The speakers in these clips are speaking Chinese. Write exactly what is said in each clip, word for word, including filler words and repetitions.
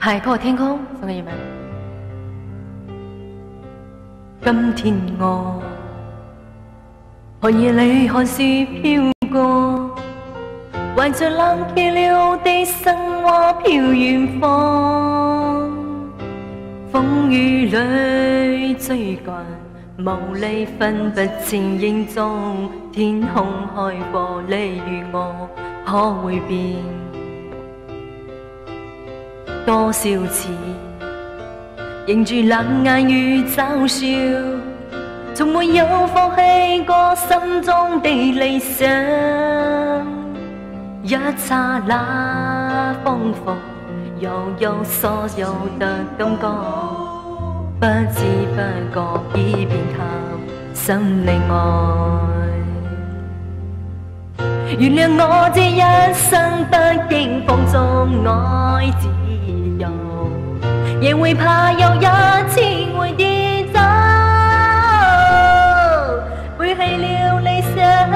海阔天空送给你们。今天我寒夜里看雪飘過，懷着冷卻了的生花飄遠方，風雨裏追趕，無力分不清影蹤，天空海闊，你與我可會變？多少次迎住冷眼與嘲笑，從沒有放棄過心中的理想。一剎那豐富，又有所有的感覺，不知不覺已遍及心裡愛。原諒我這一生不經風中愛自由，也會怕有一天會跌走，背棄了理想，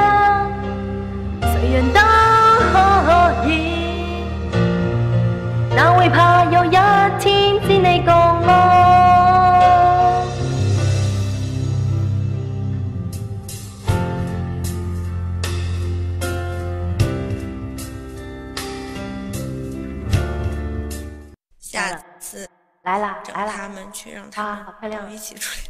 誰人都可以，哪會怕有一天只你共我？ 下次来啦， 找来啦！ 他们去，让啊， 他好漂亮！ 们一起出来。